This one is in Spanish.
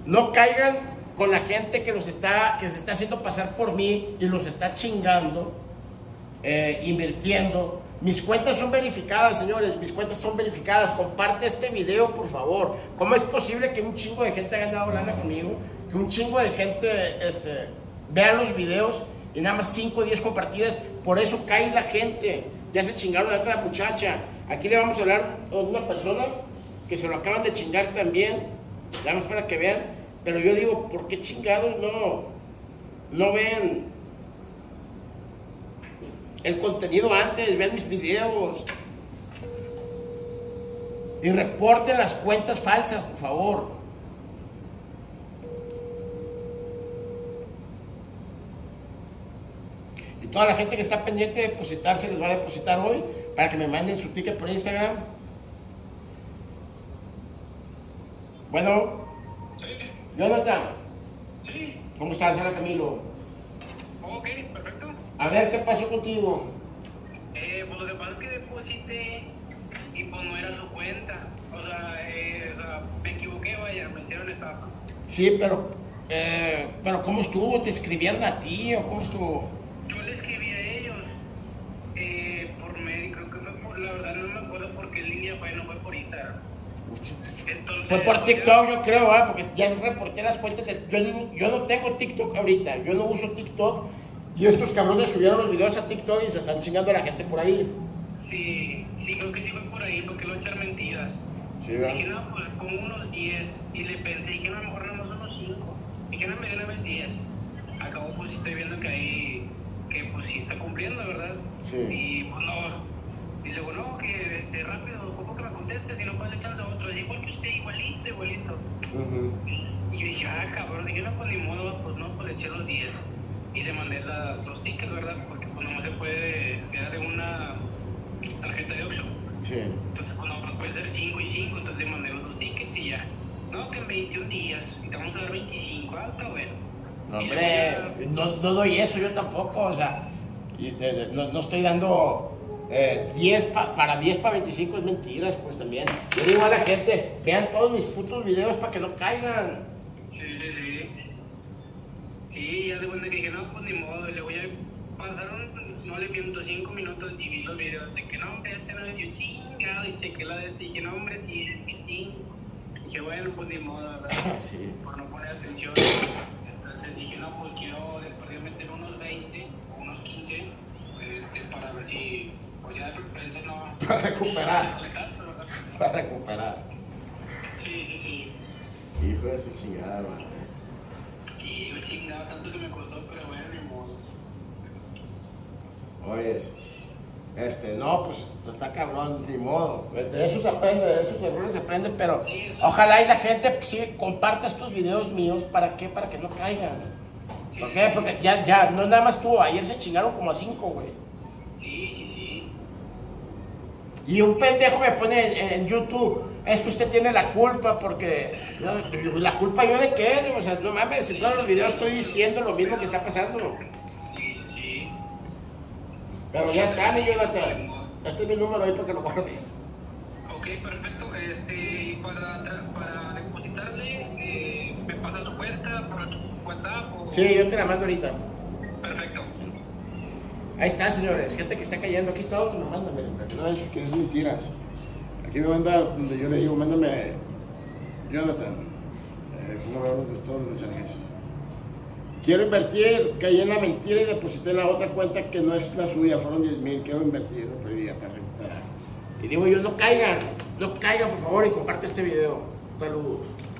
No caigan con la gente que se está haciendo pasar por mí y los está chingando, invirtiendo. Mis cuentas son verificadas, señores, mis cuentas son verificadas. Comparte este video, por favor. ¿Cómo es posible que un chingo de gente haya andado hablando conmigo? Que un chingo de gente vea los videos y nada más 5 o 10 compartidas. Por eso cae la gente. Ya se chingaron a otra muchacha. Aquí le vamos a hablar a una persona que se lo acaban de chingar también. Ya más para que vean. Pero yo digo, ¿por qué chingados no ven el contenido antes? Vean mis videos. Y reporten las cuentas falsas, por favor. Y toda la gente que está pendiente de depositar, se les va a depositar hoy para que me manden su ticket por Instagram. Bueno. Sí. Jonathan. Sí. ¿Cómo estás? Hola, Camilo. Ok, perfecto. A ver, ¿qué pasó contigo? Pues lo que pasa es que deposité y pues no era su cuenta. O sea, me equivoqué, vaya, me hicieron estafa. Sí, pero ¿cómo estuvo? ¿Te escribieron a ti o cómo estuvo? Yo le escribí a ellos por medio, creo que fue por, la verdad no me acuerdo por qué línea fue, no fue por Instagram. Entonces, fue por TikTok, yo creo, porque ya reporté las cuentas yo no tengo TikTok ahorita, yo no uso TikTok y estos cabrones subieron los videos a TikTok y se están chingando a la gente por ahí. Sí, creo que sí fue por ahí, porque no echar mentiras. Sí, ¿verdad? Dije, no, pues pongo unos 10 y le pensé, dije, no, a lo mejor nada más unos 5. Dije, no, me dio una vez 10. Acabo, pues sí estoy viendo que ahí, que pues sí está cumpliendo, ¿verdad? Sí. Y pues no. Y luego, no, que rápido, ¿cómo que me contestes? Si no, pues le echas a otro. Es igual que usted, igualito. Y yo dije, cabrón, dije, no, pues ni modo, pues no, pues le eché los 10. Y le mandé los tickets, ¿verdad? Porque pues nomás se puede, era de una tarjeta de Oxxo. Sí. Entonces, pues no, puede ser 5 y 5, entonces le mandé los 2 tickets y ya. No, que en 21 días, y te vamos a dar 25, está bueno. No, hombre, no doy eso yo tampoco, o sea, no estoy dando 10 para 25 es mentiras, pues también. Yo digo a la gente, vean todos mis putos videos para que no caigan. Sí, ya de cuenta que dije, no, pues ni modo, y luego ya pasaron, no le miento, 5 minutos y vi los videos de que no, hombre, no es yo chingado, y chequé la de y dije, no, hombre, sí, es que ching. Dije, bueno, pues ni modo, ¿verdad? Sí. Por no poner atención. Entonces dije, no, pues quiero de meter unos 20 o unos 15, para ver si, pues ya de preferencia no. Para recuperar. Tanto, ¿verdad? Para recuperar. Sí. Hijo de su chingada, madre. Sí, yo chingaba tanto que me costó, pero bueno, ni modo. Oye, no, pues está cabrón, ni modo. De eso se aprende, de esos errores se aprende, pero sí, ojalá y la gente pues, sí, comparta estos videos míos. ¿Para qué? Para que no caigan. Sí, ¿Por qué? Porque ya, no nada más tú, ayer se chingaron como a 5, güey. Sí. Y un pendejo me pone en YouTube, es que usted tiene la culpa porque... ¿La culpa yo de qué? O sea, no mames, en todos los videos estoy diciendo lo mismo que está pasando. Sí. Pero ya está, mi Jonathan. Este es mi número ahí para que lo guardes. Ok, perfecto. Y para depositarle, ¿me pasa su cuenta por WhatsApp? Sí, yo te la mando ahorita. Perfecto. Ahí está, señores. Gente que está cayendo. Aquí está donde me manda, miren. Para que no vean que es mentiras. Aquí me manda donde yo le digo, mándame, Jonathan. ¿Cómo veo todos los mensajes? Quiero invertir, caí en la mentira y deposité en la otra cuenta que no es la suya, fueron 10,000. Quiero invertir, no perdí para recuperar. Y digo yo, no caigan, por favor, y comparte este video. Saludos.